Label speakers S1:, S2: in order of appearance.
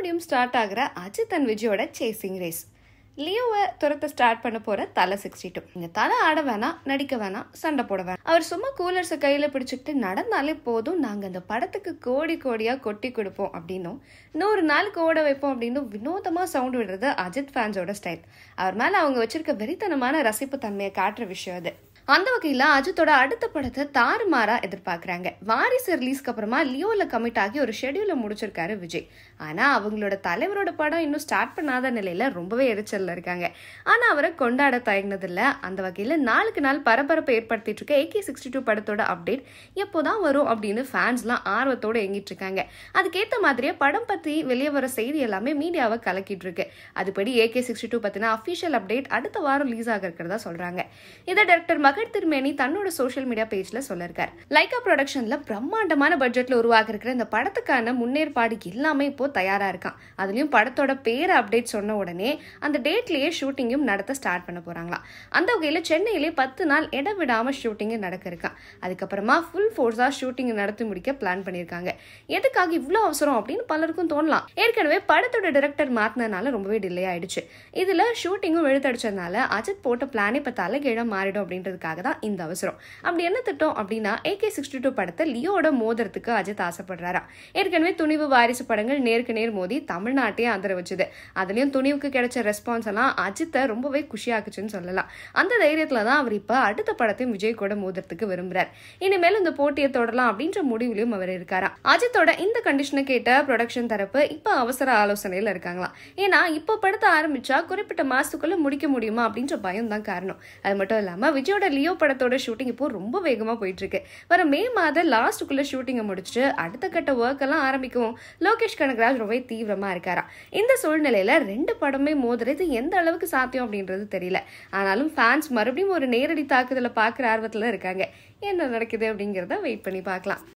S1: மறுபடியும் ஸ்டார்ட் ஆகிற அஜித் அண்ட் விஜயோட சேசிங் ரேஸ். லியோவை துரத்த ஸ்டார்ட் பண்ண போற தலை 62. இந்த தலை ஆட வேணாம், நடிக்க வேணாம், சண்டை போட வேணாம். அவர் சும்மா கூலர்ஸை கையில பிடிச்சிக்கிட்டு நடந்தாலே போதும், நாங்க அந்த படத்துக்கு கோடி கோடியா கொட்டி கொடுப்போம் அப்படின்னும் 100 நாளுக்கு ஓட வைப்போம் அப்படின்னு வினோதமா சவுண்ட் விடுறது அஜித் ஃபேன்ஸோட ஸ்டைல். அவர் மேல அவங்க வச்சிருக்க வெறித்தனமான ரசிப்பு தன்மையை காட்டுற விஷயம் அது. அந்த வகையில அஜித்தோட அடுத்த படத்தை தாறுமாறா எதிர்பார்க்கறாங்க. வாரிசு ரிலீஸ்க்கு அப்புறமா லியோல கமிட் ஆகி ஒரு ஷெட்யூல முடிச்சிருக்காரு விஜய். ஆனா அவங்களோட தலைவரோட படம் இன்னும் ஸ்டார்ட் பண்ணாத நிலையில ரொம்பவே எரிச்சல்ல இருக்காங்க. ஆனா அவரை கொண்டாட தயங்கினது இல்ல. அந்த வகையில நாளுக்கு நாள் பரபரப்பை ஏற்படுத்திட்டு இருக்க AK-62 படத்தோட அப்டேட் எப்போதான் வரும் அப்படின்னு ஃபேன்ஸ் எல்லாம் ஆர்வத்தோட எங்கிட்டு இருக்காங்க. அதுக்கேத்த மாதிரியே படம் பத்தி வெளியே வர செய்தி எல்லாமே மீடியாவை கலக்கிட்டு இருக்கு. அதுபடி AK-62 பத்தின அபிஷியல் அப்டேட் அடுத்த வாரம் ரிலீஸ் ஆக இருக்கிறதா சொல்றாங்க. இதை டைரக்டர் திருமேனி தன்னோட சோஷியல் மீடியா பேஜ்ல சொல்லிருக்காரு. லைகா ப்ரொடக்ஷன்ல பிரம்மாண்டமான பட்ஜெட்ல உருவாக இருக்கிற இந்த படத்துக்கான முன்னேற்பாடு எல்லாமே இப்போ தயாரா இருக்கான். அதுலயும் படத்தோட பேரை அப்டேட் சொன்ன உடனே அந்த டேட்லயே ஷூட்டிங்கும் நடத்த ஸ்டார்ட் பண்ண போறாங்களாம். அந்த வகையில சென்னையிலே 10 நாள் இடவிடாம ஷூட்டிங் நடக்க இருக்கான். அதுக்கப்புறமா ஃபுல் ஃபோர்ஸா ஷூட்டிங் நடத்தி முடிக்க பிளான் பண்ணிருக்காங்க. எதுக்காக இவ்வளவு அவசரம் அப்படின்னு பலருக்கும் தோணலாம். ஏற்கனவே படத்தோட டைரக்டர் மாத்தினால ரொம்பவே டிலே ஆயிடுச்சு. இதுல ஷூட்டிங்கும் இழுத்தடிச்சதுனால அஜித் போட்ட பிளானே இப்ப தலைகீழ மாறிடும் அப்படின்றது தான் இந்த அவசரம். அப்படி என்ன திட்டம் அப்படின்னா AK-62 படத்தை லியோட மோதிரத்துக்கு அஜித் ஆசைப்படுறாரா. ஏற்கனவே துணிவு, வாரிசு படங்கள் நேருக்கு நேர் மோதி தமிழ்நாட்டையே ஆதரவு வச்சுது. அதுலயும் துணிவுக்கு கிடைச்ச ரெஸ்பான்ஸ் எல்லாம் அஜித்தை ரொம்பவே குஷியாக்குச்சுன்னு சொல்லலாம். அந்த தைரியத்துலதான் அவர் இப்ப அடுத்த படத்தையும் விஜய் கூட மோதிரத்துக்கு விரும்புறார். இனிமேல் இந்த போட்டியை தொடரலாம் அப்படின்ற முடிவுலயும் அவர் இருக்காரா. அஜித்தோட இந்த கண்டிஷனை கேட்ட ப்ரொடக்ஷன் தரப்பு இப்ப அவசர ஆலோசனையில இருக்காங்களாம். ஏன்னா இப்ப படத்தை ஆரம்பிச்சா குறிப்பிட்ட மாசத்துக்குள்ள முடிக்க முடியுமா அப்படின்ற பயம் தான் காரணம். அது மட்டும் இல்லாம விஜயோட லியோ படத்தோட ஷூட்டிங் இப்போ ரொம்ப வேகமா போயிட்டு இருக்கு. வர மே மாதம் லாஸ்ட்டுக்குள்ள ஷூட்டிங்கை முடிச்சுட்டு அடுத்த கட்ட ஒர்க் எல்லாம் ஆரம்பிக்கவும் லோகேஷ் கனகராஜ் ரொம்ப தீவிரமா இருக்காரா. இந்த சூழ்நிலையில 2 படமே மோதுறது எந்த அளவுக்கு சாத்தியம் அப்படின்றது தெரியல. ஆனாலும் ஃபேன்ஸ் மறுபடியும் ஒரு நேரடி தாக்குதலை பாக்குற ஆர்வத்துல இருக்காங்க. என்ன நடக்குது அப்படிங்கறத வெயிட் பண்ணி பார்க்கலாம்.